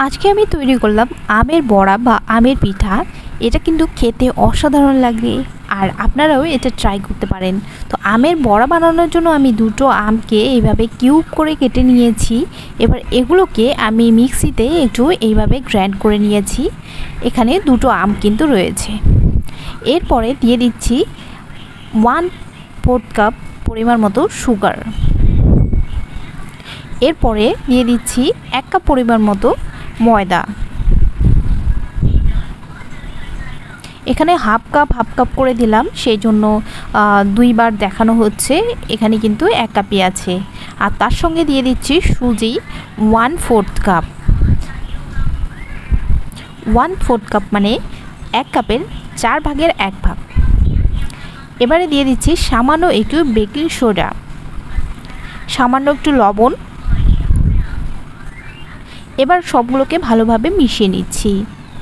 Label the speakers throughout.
Speaker 1: আজকে আমি তৈরি করলাম আমের বড়া বা আমের পিঠা। এটা কিন্তু খেতে অসাধারণ লাগে আর আপনারাও এটা ট্রাই করতে পারেন। তো আমের বড়া বানানোর জন্য আমি দুটো আমকে এইভাবে কিউব করে কেটে নিয়েছি। এবার এগুলোকে আমি মিক্সিতে একটু এইভাবে গ্রাইন্ড করে নিয়েছি। এখানে দুটো আম কিন্তু রয়েছে। এরপরে দিয়ে দিচ্ছি 1/4 কাপ পরিমাণ মতো সুগার। এরপরে দিয়ে দিচ্ছি 1 কাপ পরিমাণ মতো ময়দা। এখানে হাফ কাপ করে দিলাম, সেই জন্য দুইবার দেখানো হচ্ছে। এখানে কিন্তু 1 কাপই আছে। আর তার সঙ্গে দিয়ে দিচ্ছি সুজি 1/4 কাপ। 1/4 কাপ মানে 1 কাপের 4 ভাগের 1 ভাগ। এবারে দিয়ে দিচ্ছি সামান্য একটু বেকিং সোডা, সামান্য একটু লবণ। এবার সবগুলোকে ভালোভাবে মিশিয়ে নিচ্ছি।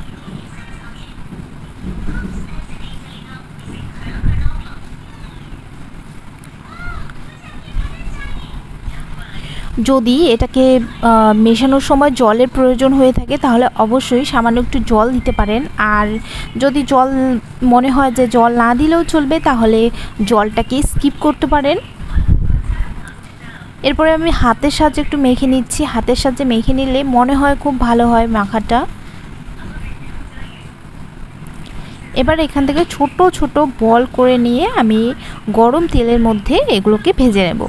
Speaker 1: যদি এটাকে মেশানোর সময় জলের প্রয়োজন হয়ে থাকে তাহলে অবশ্যই সামান্য একটু জল দিতে পারেন। আর যদি জল মনে হয় যে জল না দিলেও চলবে তাহলে জলটাকে স্কিপ করতে পারেন। এরপরে আমি হাতের সাহায্যে একটু মেখে নিচ্ছি। হাতের সাহায্যে মেখে নিলে মনে হয় খুব ভালো হয় মাখাটা। এবার এখান থেকে ছোট ছোট বল করে নিয়ে আমি গরম তেলের মধ্যে এগুলোকে ভেজে নেব।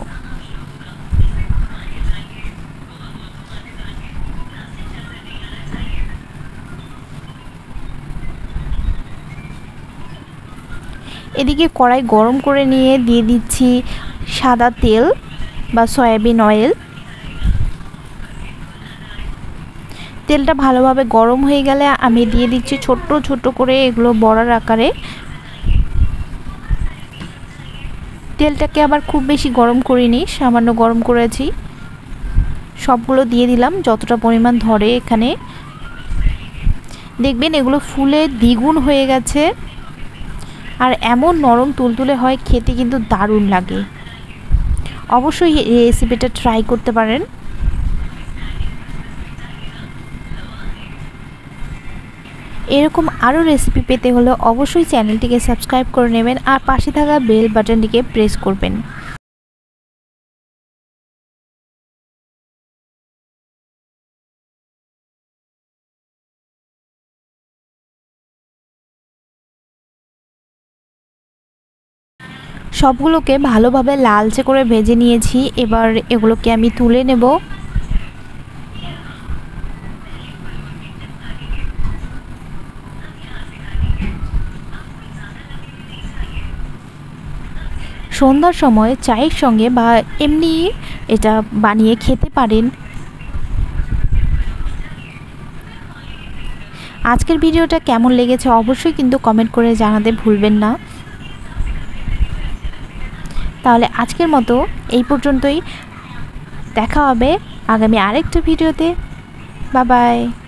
Speaker 1: এদিকে কড়াই গরম করে নিয়ে দিয়ে দিচ্ছি সাদা তেল বা সয়াবিন অয়েল। তেলটা ভালোভাবে গরম হয়ে গেলে আমি দিয়ে দিচ্ছি ছোট্ট ছোট্ট করে এগুলো বড়ার আকারে। তেলটাকে আবার খুব বেশি গরম করিনি, সামান্য গরম করেছি। সবগুলো দিয়ে দিলাম যতটা পরিমাণ ধরে। এখানে দেখবেন এগুলো ফুলে দ্বিগুণ হয়ে গেছে আর এমন নরম তুলতুলে হয়, খেতে কিন্তু দারুণ লাগে। অবশ্যই এই রেসিপিটা ট্রাই করতে পারেন। এরকম আরও রেসিপি পেতে হলে অবশ্যই চ্যানেলটিকে সাবস্ক্রাইব করে নেবেন আর পাশে থাকা বেল বাটনটিকে প্রেস করবেন। সবগুলোকে ভালোভাবে লালচে করে ভেজে নিয়েছি। এবার এগুলোকে আমি তুলে নেব। সন্ধ্যার সময় চায়ের সঙ্গে বা এমনি এটা বানিয়ে খেতে পারেন। আজকের ভিডিওটা কেমন লেগেছে অবশ্যই কিন্তু কমেন্ট করে জানাতে ভুলবেন না। তাহলে আজকের মতো এই পর্যন্তই। দেখা হবে আগামী আরেকটা ভিডিওতে। Bye by.